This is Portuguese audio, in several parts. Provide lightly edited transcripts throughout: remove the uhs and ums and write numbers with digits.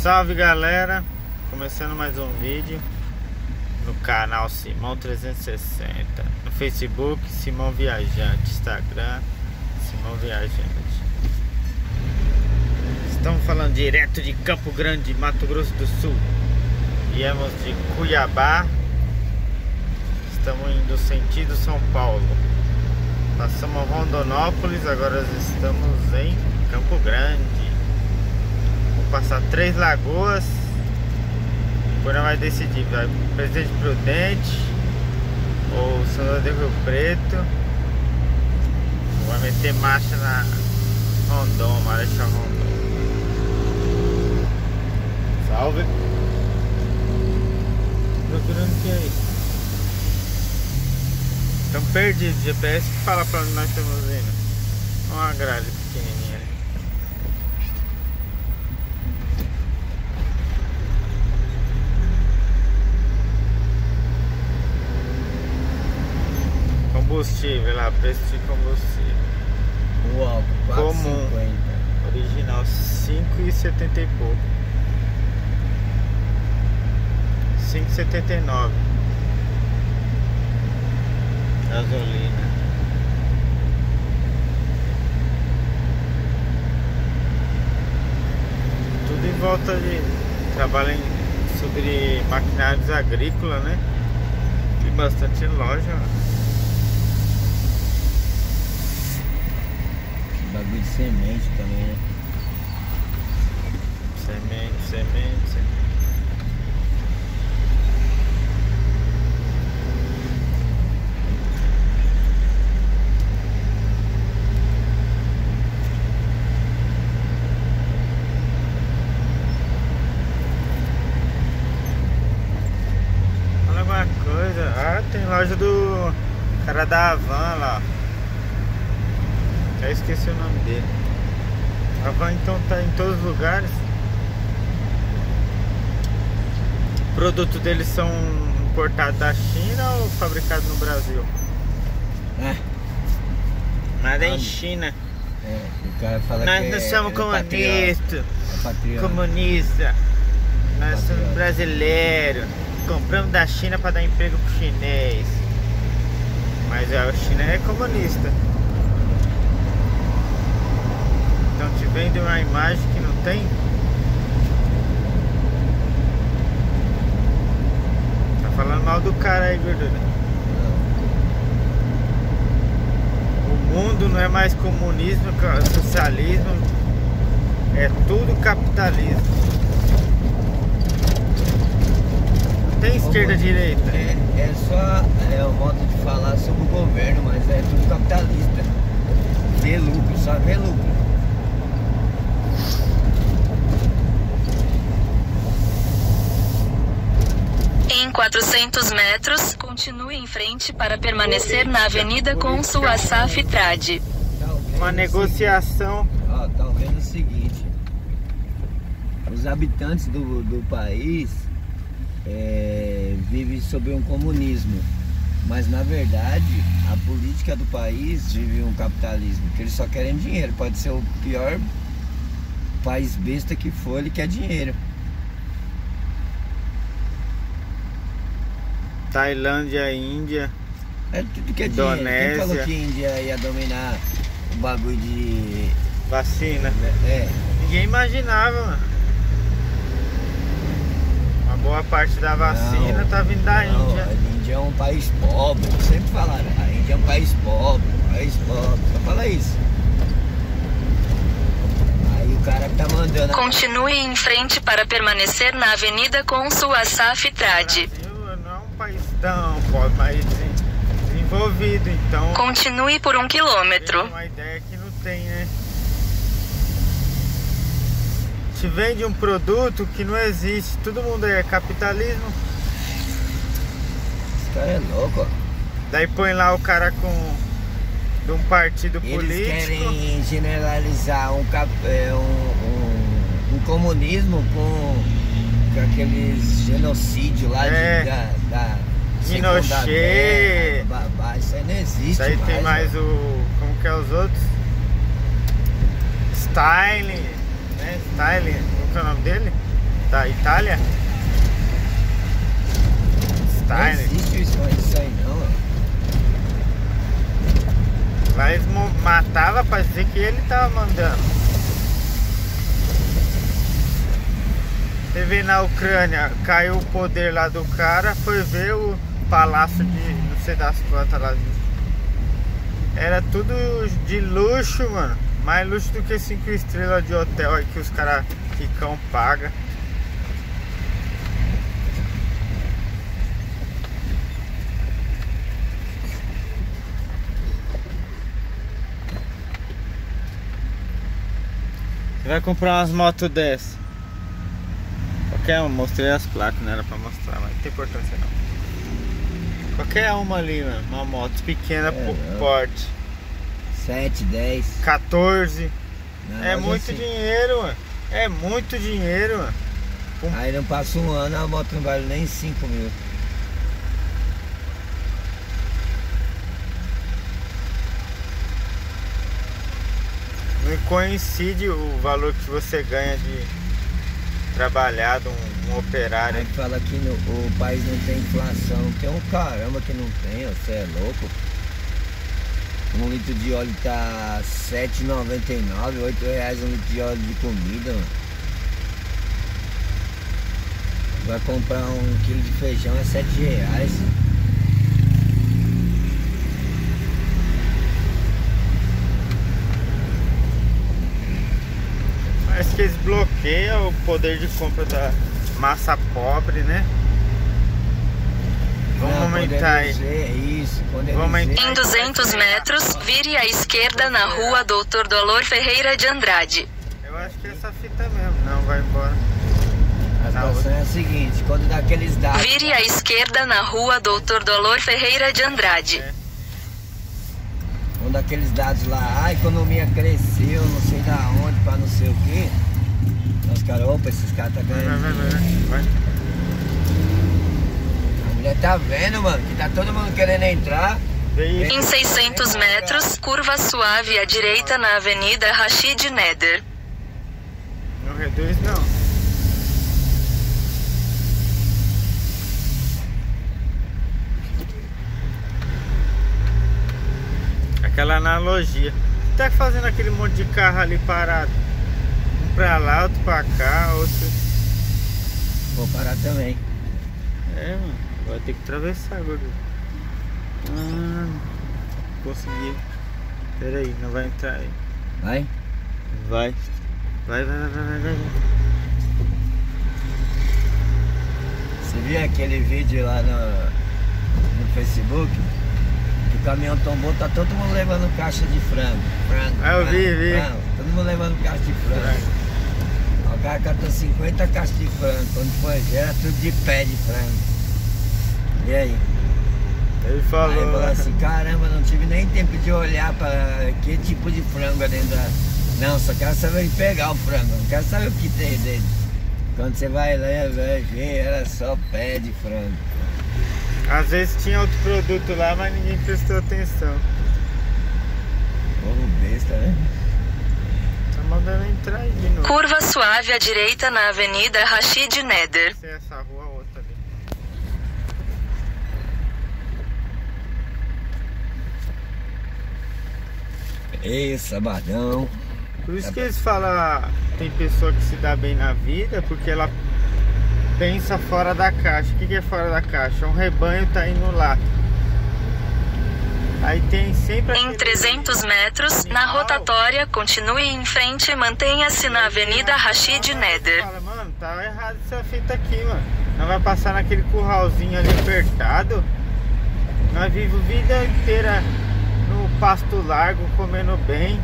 Salve galera, começando mais um vídeo no canal Simão 360, no Facebook Simão Viajante, Instagram Simão Viajante. Estamos falando direto de Campo Grande, Mato Grosso do Sul. Viemos de Cuiabá, estamos indo sentido São Paulo. Passamos Rondonópolis, agora estamos em Campo Grande. Passar Três Lagoas. Depois nós vai decidir, vai Presidente Prudente ou São José do Rio Preto. Vai meter marcha na Rondon, Marechal Rondon. Salve. Procurando o que aí? Estamos perdidos. GPS que fala pra onde nós estamos indo. Uma grade pequenininha. Combustível lá, preço de combustível. O álcool, comum, 4,50. original 5,70 e pouco. 5,79. Gasolina. Tudo em volta de trabalho sobre maquinários agrícolas, né? Tem bastante loja. Bagulho de semente também, né? Semente. Olha alguma coisa. Ah, tem loja do cara da Havan lá. Já esqueci o nome dele. A Havan então tá em todos os lugares. O produto deles são importados da China ou fabricados no Brasil? Nada em China. O cara fala Nós que não somos comunistas. patriota. Comunista. Nós somos Patriota. brasileiros. Compramos da China para dar emprego pro chinês. Mas a China é comunista. Então te vende uma imagem que não tem. Tá falando mal do cara aí, gordura. O mundo não é mais comunismo, socialismo. É tudo capitalismo. Não tem esquerda e direita. É só o modo de falar sobre o governo, mas é tudo capitalista. Vê lucro, só vê lucro. Em 400 metros, continue em frente para permanecer na Avenida Cônsul Assaf Trade. Uma negociação. Tá vendo o seguinte: os habitantes do país vivem sob um comunismo, mas na verdade a política do país vive um capitalismo, que eles só querem dinheiro. Pode ser o pior país besta que for, ele quer dinheiro. Tailândia, Índia. É tudo que é dinheiro. Indonésia. Quem falou que a Índia ia dominar o bagulho de Vacina. É. Ninguém imaginava, mano. Uma boa parte da vacina Não, tá vindo da não, Índia. A Índia é um país pobre. Sempre falaram, a Índia é um país pobre, só fala isso. Aí o cara que tá mandando. Continue em frente para permanecer na Avenida Cônsul Assaf O Trade. Brasil não é um país tão pobre, mas desenvolvido, então Continue por 1 tem quilômetro. uma ideia que não tem, né? Te vende um produto que não existe. Todo mundo é capitalismo. Esse cara é louco, ó. Daí põe lá o cara de um partido Eles político. querem generalizar um comunismo com aqueles genocídios lá da Pinochet. Babá, isso aí não existe. Isso aí tem mais velho. como que é os outros? Stalin, né? Stalin, qual que é o nome dele? da Itália. Não existe isso aí não, ó. Lá eles matavam pra dizer que ele tava mandando. Você vê na Ucrânia, caiu o poder lá do cara, foi ver o palácio de não sei das quantas lá. Era tudo de luxo, mano. Mais luxo do que 5 estrelas de hotel aí que os caras ricão pagam. Você vai comprar umas motos dessas? Qualquer uma, mostrei as placas, não era pra mostrar, mas não tem importância não. Qualquer uma ali, mano, uma moto pequena, porte. 7, 10, 14. Não, É muito assim. dinheiro, mano. É muito dinheiro, mano. Aí não passa um ano, a moto não vale nem 5 mil. Não coincide o valor que você ganha de trabalhar de um operário. Aí fala que o país não tem inflação. Tem um caramba que não tem, você é louco. 1 litro de óleo tá R$ 7,99, R$ 8 um litro de óleo de comida, mano. Vai comprar 1 quilo de feijão é R$ 7. Parece que eles bloqueiam o poder de compra da massa pobre, né? Vamos aumentar aí. Isso, Em 200 metros, vire à esquerda na rua Doutor Dolor Ferreira de Andrade. Eu acho que é essa fita mesmo. Não, vai embora. A situação é a seguinte, quando dá aqueles dados... Vire à esquerda na rua Doutor Dolor Ferreira de Andrade. Quando aqueles dados lá, a economia cresceu, não sei da onde, pra não sei o que. Os caras, opa, esses caras tá ganhando. Vai. A mulher tá vendo, mano, que tá todo mundo querendo entrar. Em 600 metros, curva suave à direita na Avenida Rashid Neder. Não reduz não. Aquela analogia. Tá fazendo aquele monte de carro ali parado. Um pra lá, outro pra cá, outro. Vou parar também. É, mano. Vai ter que atravessar agora. Consegui. Pera aí, não vai entrar aí. Vai? Vai. Vai. Você viu aquele vídeo lá no Facebook? Que o caminhão tombou, tá todo mundo levando caixa de frango. Eu vi. Frango, todo mundo levando caixa de frango. O cara catou 50 caixas de frango. Quando foi ver, era tudo de pé de frango. E aí? Ele falou. Aí eu falei assim, caramba, não tive nem tempo de olhar para que tipo de frango é dentro da... Não, só quero saber pegar o frango, não quero saber o que tem dentro. Quando você vai lá, vai ver, era só pé de frango. Às vezes tinha outro produto lá, mas ninguém prestou atenção. Povo besta, né? Tá mandando entrar aí de novo. Curva suave à direita na Avenida Rashid Neder. Se é essa rua ou outra ali. Ei, sabadão. Por isso que eles falam, tem pessoa que se dá bem na vida, porque ela pensa fora da caixa. O que é fora da caixa? Um rebanho tá indo lá. Aí tem sempre Em 300 metros, na rotatória, continue em frente e mantenha-se na Avenida Rashid Neder. Fala, mano, tá errado essa fita aqui, mano. Não vai passar naquele curralzinho ali apertado. Nós vivemos a vida inteira no pasto largo, comendo bem.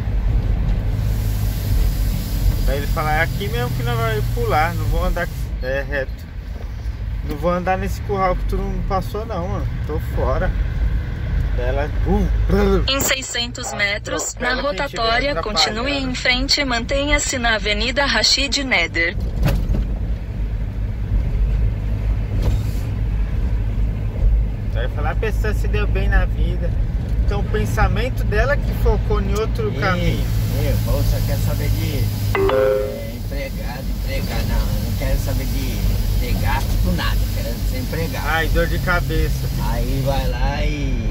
Daí ele fala, é aqui mesmo que nós vamos pular, não vou andar reto. Não vou andar nesse curral que tu não passou não, mano. Tô fora. Ela... Em 600 metros, na rotatória, continue em frente e mantenha-se na Avenida Rashid Neder. Vai falar, a pessoa se deu bem na vida. Então o pensamento dela que focou em outro caminho. Você quer saber de empregado, empregar, não querem saber de ter gasto com nada, querem ser empregado. Ai, dor de cabeça. Aí vai lá e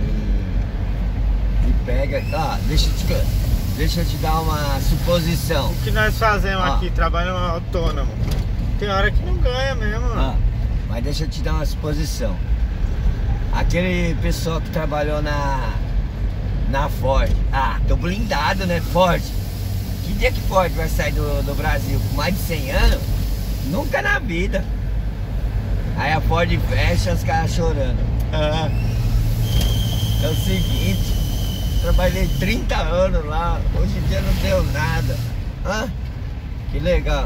pega. Ó, deixa eu te dar uma suposição. O que nós fazemos aqui, trabalhamos autônomo. Tem hora que não ganha mesmo. Mas deixa eu te dar uma suposição. Aquele pessoal que trabalhou na Ford. Tô blindado, né, Ford? Que dia que Ford vai sair do Brasil? Com mais de 100 anos? Nunca na vida. Aí a Ford fecha, os caras chorando. É o seguinte, trabalhei 30 anos lá, hoje em dia não deu nada. Que legal.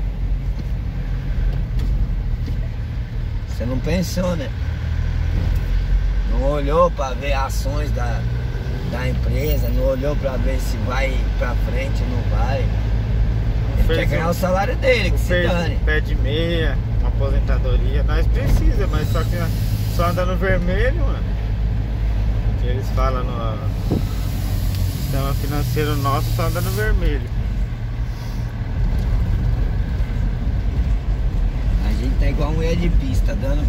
Você não pensou, né? Não olhou para ver ações da empresa, não olhou para ver se vai para frente ou não vai. Ele quer ganhar o salário dele, que se dane. Pé de meia, uma aposentadoria, nós precisamos, mas só que só anda no vermelho, mano. Que eles falam no sistema financeiro nosso, só anda no vermelho. A gente tá igual mulher de pista, dando.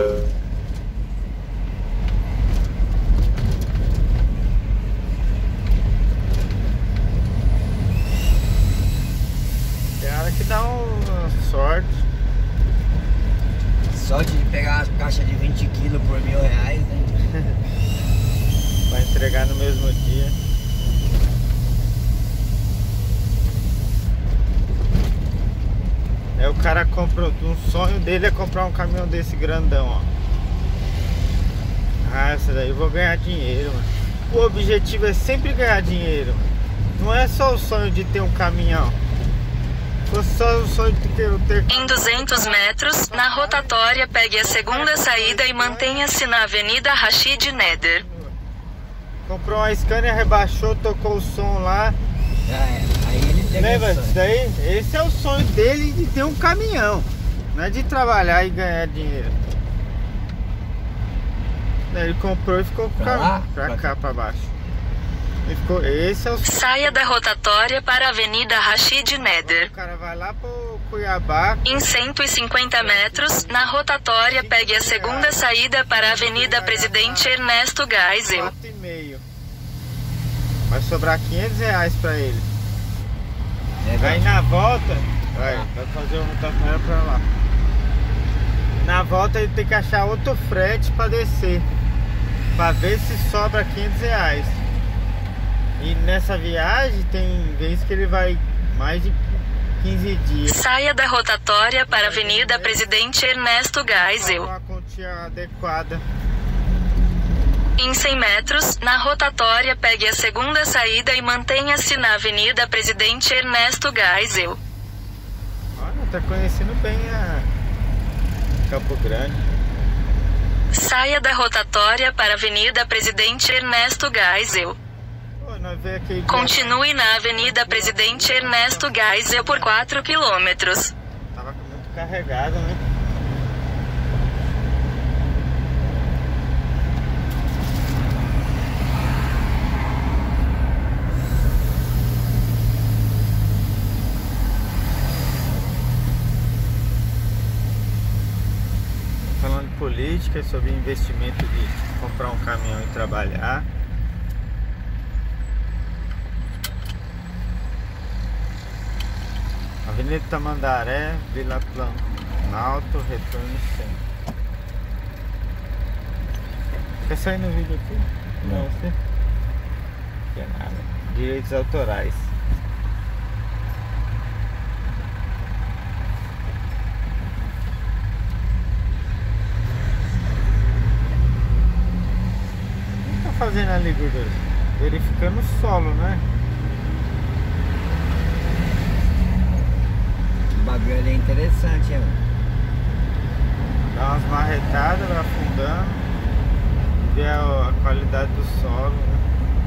Que dá uma sorte. Sorte de pegar uma caixa de 20 quilos por R$1.000, né? Vai entregar no mesmo dia. Aí o cara comprou, um sonho dele é comprar um caminhão desse grandão, ó. Essa daí eu vou ganhar dinheiro, mano. O objetivo é sempre ganhar dinheiro, mano. Não é só o sonho de ter um caminhão. Só o sonho de ter... Em 200 metros, na rotatória, pegue a segunda saída e mantenha-se na Avenida Rashid Neder. Comprou uma Scania, rebaixou, tocou o som lá. Aí ele teve. Lembra disso daí? Esse é o sonho dele, de ter um caminhão. Não é de trabalhar e ganhar dinheiro. Ele comprou e ficou pra cá, pra baixo. Esse é o... Saia da rotatória para a Avenida Rashid Neder. O cara vai lá pro Cuiabá. Em 150 metros, na rotatória, pegue a segunda saída para a Avenida Presidente Ernesto Geisel. 4,5. Vai sobrar R$500 pra ele. Aí na volta, vai fazer uma rotatória pra lá. Na volta ele tem que achar outro frete pra descer, pra ver se sobra R$500. E nessa viagem tem vezes que ele vai mais de 15 dias. Saia da rotatória para a Avenida Presidente Ernesto Geisel. Uma quantia adequada. Em 100 metros, na rotatória, pegue a segunda saída e mantenha-se na Avenida Presidente Ernesto Geisel. Olha, tá conhecendo bem a Campo Grande. Saia da rotatória para a Avenida Presidente Ernesto Geisel. Continue na Avenida Presidente Ernesto Geisel por 4 quilômetros. Tava muito carregado, né? Falando de política, sobre investimento de comprar um caminhão e trabalhar. Avenida Tamandaré, Vila Planalto, retorno sempre. Quer sair no vídeo aqui? Não. Você? Quer nada. Direitos autorais. O que tá fazendo ali, gordura? Verificando o solo, né? O bagulho ali é interessante, hein? Dá umas marretadas, vai afundando, ver a qualidade do solo, né?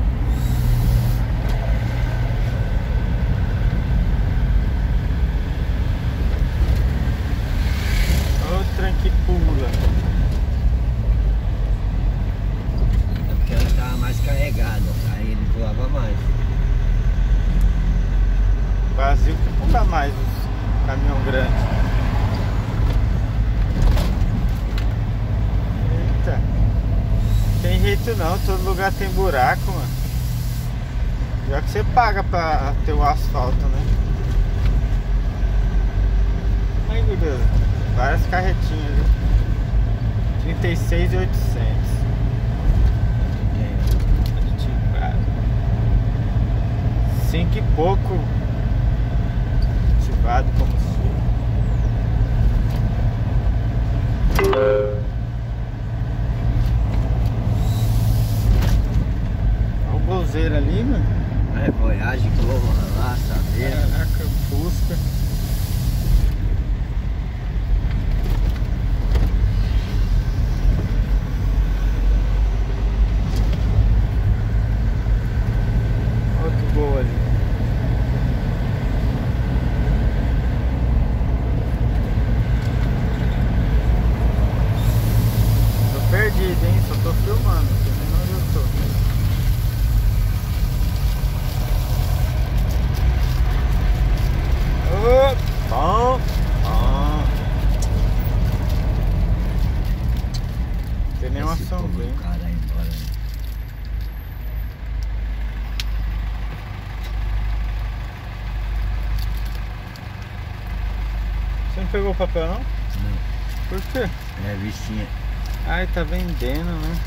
Olha o trem que pula. É porque ela tava mais carregada, aí ele pulava mais. Vazio que pula mais os caminhão grande. Eita. Tem jeito não, todo lugar tem buraco, mano. Já que você paga pra ter o asfalto, né? Ai meu Deus, várias carretinhas ali. 36.800. 5 e pouco ativado como se. Olha o golzeiro ali, mano. É, Voyage, Globo, lá, saber. Caraca, Fusca. Outro gol ali. Tô perdido, hein? Só tô filmando, não sei nem onde eu tô. Bom. Tem nenhuma sombrinha. Cara, aí embora. Você não pegou o papel não? Não, Por quê? é vistinha. Ai, tá vendendo, né?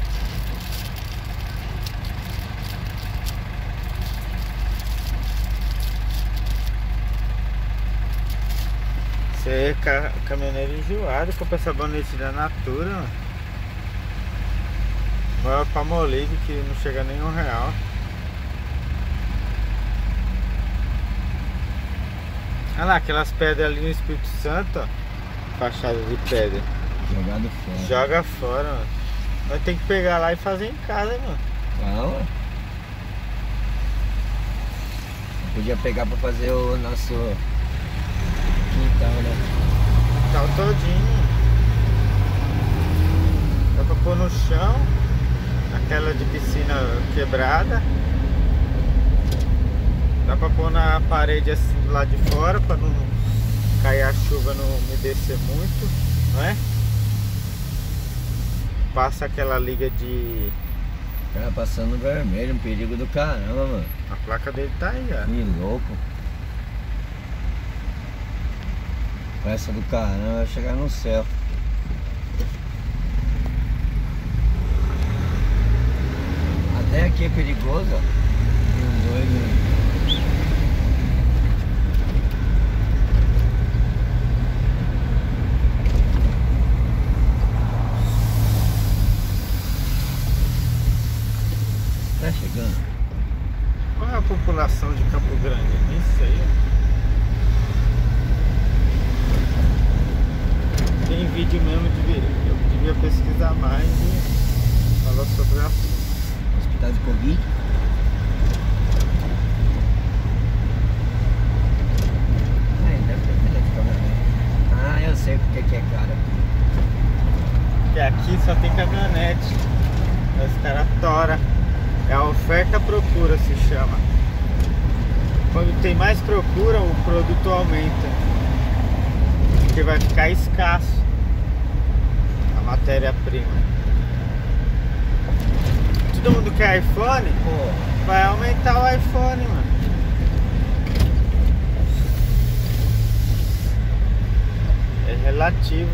Você é caminhoneiro enjoado, compra sabonete da Natura, mano. Vai pra Molig que não chega nem R$1. Olha lá, aquelas pedras ali no Espírito Santo, ó. Fachada de pedra. Jogado fora. Joga fora, mano. Nós tem que pegar lá e fazer em casa, mano. Calma. Podia pegar pra fazer o nosso quintal, né? Tá todinho. Dá pra pôr no chão. Aquela de piscina quebrada. Dá pra pôr na parede assim do lado de fora pra não cair a chuva, não umedecer muito, não é? Passa aquela liga de... Cara, passando vermelho, um perigo do caramba, mano. A placa dele tá aí, ó. Que louco. Pressa do caramba, vai chegar no céu. Até aqui é perigoso, ó. Tem um doido. Tá chegando. Qual é a população de Campo Grande? Eu nem sei. Tem vídeo mesmo, eu devia pesquisar mais e falar sobre o assunto. Hospital de Covid. Deve ter de caminhonete. Ah, eu sei porque que é caro. Porque aqui só tem caminhonete. Os caras toram. É a oferta-procura, se chama. Quando tem mais procura, o produto aumenta. Porque vai ficar escasso a matéria-prima. Todo mundo quer iPhone? Pô, Vai aumentar o iPhone, mano. É relativo.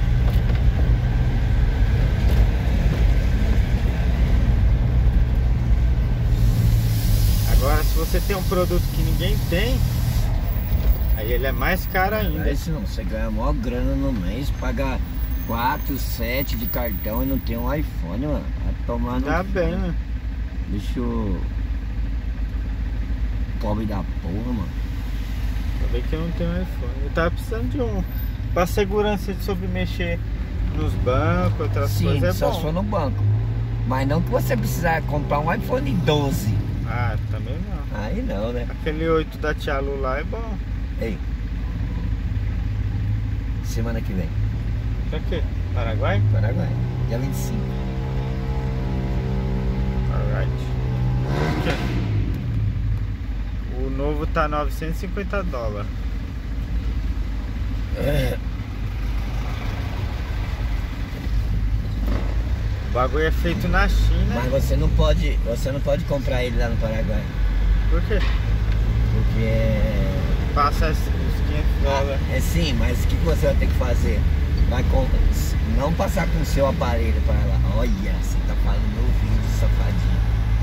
Agora, se você tem um produto que ninguém tem, aí ele é mais caro ainda. se não, você ganha a maior grana no mês, paga 4, 7 de cartão e não tem um iPhone, mano. Vai tomar Tá bem, né? Bicho pobre da porra, mano. Ainda bem que eu não tenho iPhone. Eu tava precisando de um pra segurança sobre mexer nos bancos, outras Sim, coisas é só bom. se for no banco. Mas não que você precisar comprar um iPhone 12. Ah, também não. Aí não, né? Aquele 8 da Tia Lu lá é bom. Ei. Semana que vem. Pra quê? Paraguai? Paraguai. Dia 25. Alright. Aqui. O novo tá $950. bagulho é feito na China. Mas você não pode comprar ele lá no Paraguai. Por quê? Porque Passa os 500 dólares. é sim, mas o que você vai ter que fazer? Não passar com o seu aparelho para lá. Olha, você tá falando no vídeo, safadinho.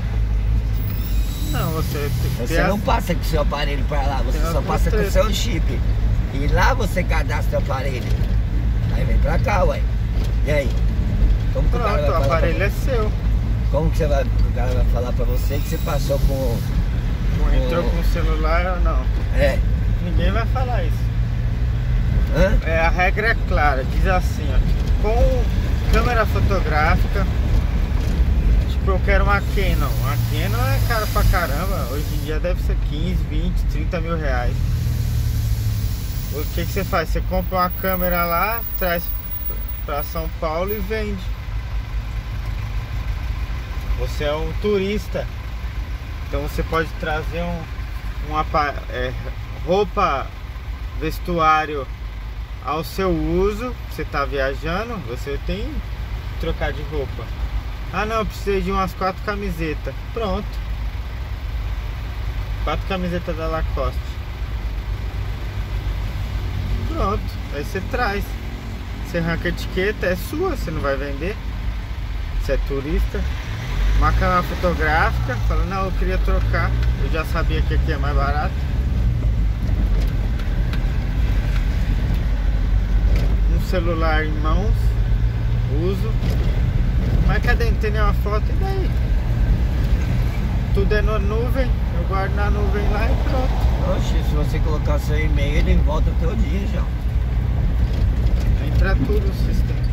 Não, Você não passa com o seu aparelho para lá, você só passa com o seu chip. E lá você cadastra o aparelho. Aí vem pra cá, ué. E aí? Como que Pronto, o aparelho é seu. Como que o cara vai falar pra você que você passou com... Entrou com o celular ou não? É. Ninguém vai falar isso. Hã? A regra é clara, diz assim, ó, com câmera fotográfica, tipo, eu quero uma Canon. A Canon é cara pra caramba, hoje em dia deve ser 15, 20, 30 mil reais. O que você faz? Você compra uma câmera lá, traz pra São Paulo e vende. Você é um turista, então você pode trazer roupa, vestuário ao seu uso. Você tá viajando, você tem que trocar de roupa. Ah não, eu precisei de umas 4 camisetas. Pronto, 4 camisetas da Lacoste. Pronto, aí você traz. Você arranca a etiqueta, é sua, você não vai vender. Você é turista. Uma câmera fotográfica, fala, não, eu queria trocar. Eu já sabia que aqui é mais barato. Um celular em mãos, uso. Mas cadê? Não tem nenhuma foto, e daí? Tudo é na nuvem, eu guardo na nuvem lá e pronto. Oxe, se você colocar seu e-mail, ele volta o teu dia já. Entra tudo no sistema.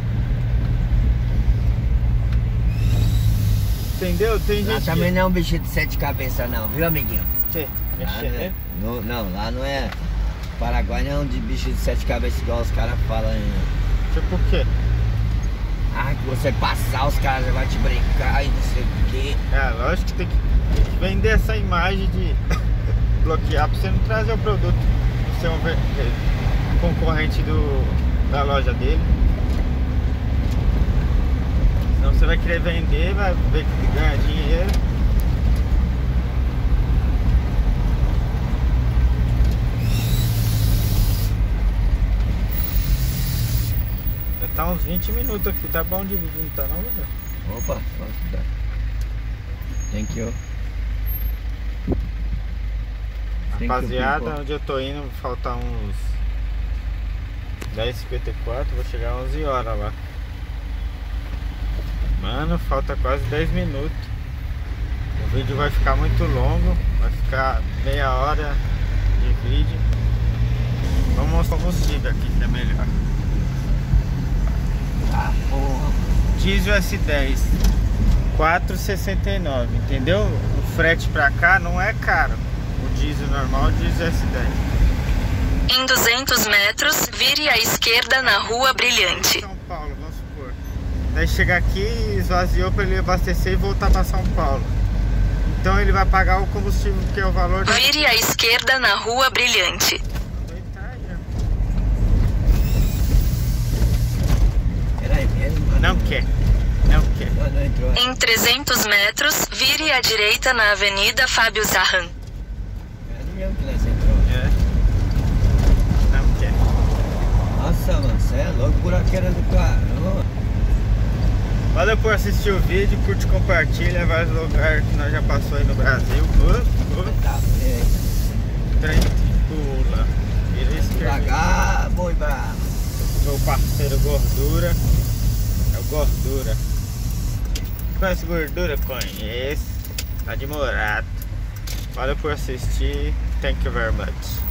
Entendeu? Tem Lá gente também não é um bicho de 7 cabeças não, viu, amiguinho? que... Lá não, lá não é... Paraguai não é um de bicho de 7 cabeças igual os caras falam aí. Tipo o quê? Ah, que você passar, os caras vão te brincar e não sei o quê. Lógico que tem que vender essa imagem de bloquear pra você não trazer o produto do seu concorrente da loja dele. Senão você vai querer vender, vai ver que ganha dinheiro. Já tá uns 20 minutos aqui, tá bom de vídeo, não tá não, velho? Opa, posso dar. Thank you. Rapaziada, onde eu tô indo, falta uns 10h54, vou chegar às 11 horas lá. Mano, falta quase 10 minutos. O vídeo vai ficar muito longo, vai ficar meia hora de vídeo. Vamos mostrar o combustível aqui que é melhor. Ah, porra. Diesel S10 4,69, entendeu? O frete pra cá não é caro. O diesel normal, o diesel S10. Em 200 metros, vire à esquerda na Rua Brilhante. São Paulo, vamos supor. Daí chega aqui, esvaziou para ele abastecer e voltar para São Paulo. Então ele vai pagar o combustível que é o valor da... Vire à esquerda na Rua Brilhante. Peraí mesmo, mano. Não quer. Não quer. Não entrou. Em 300 metros, vire à direita na Avenida Fábio Zarran. Peraí mesmo que nós entrou. É. Não quer. Nossa, mano, você é louco, buraqueira do caramba. Valeu por assistir o vídeo, curte, compartilha, vários lugares que nós já passou aí no Brasil. Tá feio. Trem pula. Vira esquerda. Devagar, boi bravo. Meu parceiro Gordura. É o Gordura. Conhece Gordura? Conheço. Tá de Morato. Valeu por assistir. Thank you very much.